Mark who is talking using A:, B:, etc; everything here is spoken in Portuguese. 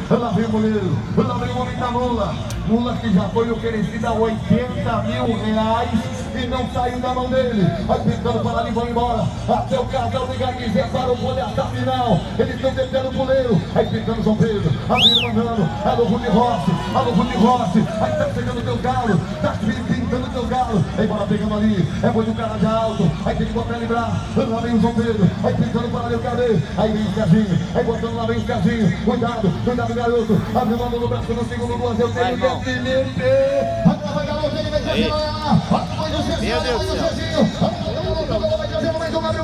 A: lá vem o goleiro, lá vem o homem da Lula. Lula que já foi oferecido a 80 mil reais e não saiu da mão dele. Vai pintando para ali, vai embora. Até o casal de Garguizé para o poder da final. Eles estão tentando o goleiro. Aí pintando João Pedro, abrindo, mandando. Alô, Rudi Rossi, alô, Rudi Rossi. Aí tá pegando o teu galo, tá pintando o teu galo. Aí bola pegando ali, é boi do cara de alto. Aí tem que botar ele lá vem o João Pedro. Aí pintando para ali o Cadê. Aí vem o Serginho, aí botando lá vem o Serginho. Cuidado, cuidado, garoto. Abriu a mão no braço no segundo duas. Eu tenho que Felipe. Agora vai, garoto, ele vai trazer lá. Vai o Serginho, vai o Serginho. Vai trazer mais um, abre